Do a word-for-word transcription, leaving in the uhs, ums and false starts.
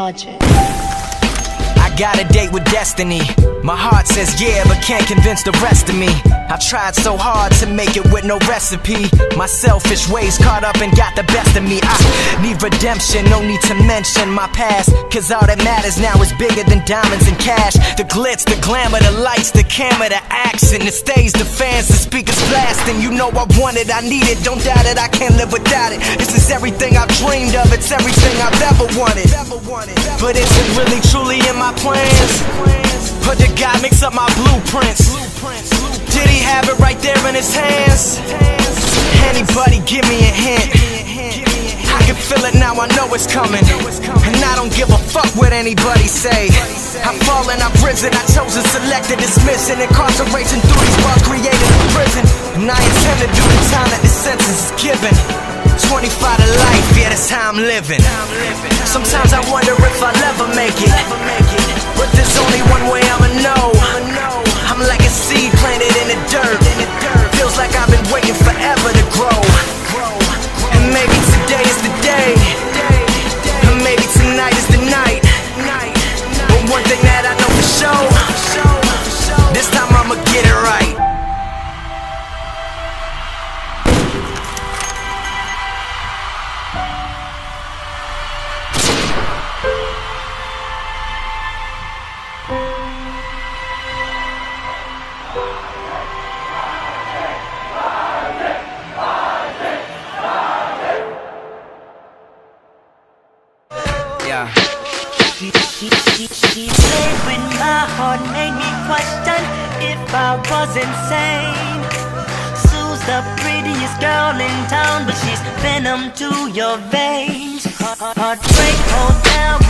Logic. I got a date with destiny. My heart says yeah, but can't convince the rest of me. I tried so hard to make it with no recipe. My selfish ways caught up and got the best of me. I need redemption, no need to mention my past, cause all that matters now is bigger than diamonds and cash. The glitz, the glamour, the lights, the camera, the action, the stage, the fans, the speakers blasting. You know I want it, I need it, don't doubt it, I can't live without it. This is everything I've dreamed of, it's everything I've ever wanted. But is it really truly in my plans? Or did God mix up my blueprints? Did he have it right there in his hands? Anybody give me a hint? I can feel it now, I know it's coming. And I don't give a fuck what anybody say. I've fallen, I've risen, I chose to select and dismiss it. Incarceration through these walls created a prison. And I intend to do the time that this sentence is given. Twenty-five to life, yeah, that's how I'm living. Sometimes I wonder if I'll ever make it, but there's only one way I'ma know. I'm like a seed planted in the dirt. Feels like I've been waiting forever to grow. And maybe today is the day, and maybe tonight is the night. But one thing that I know for sure, this time I'ma get it right. Yeah. She, she, she, she played with my heart, made me question if I was insane. Sue's the prettiest girl in town, but she's venom to your veins. Heartbreak hotel.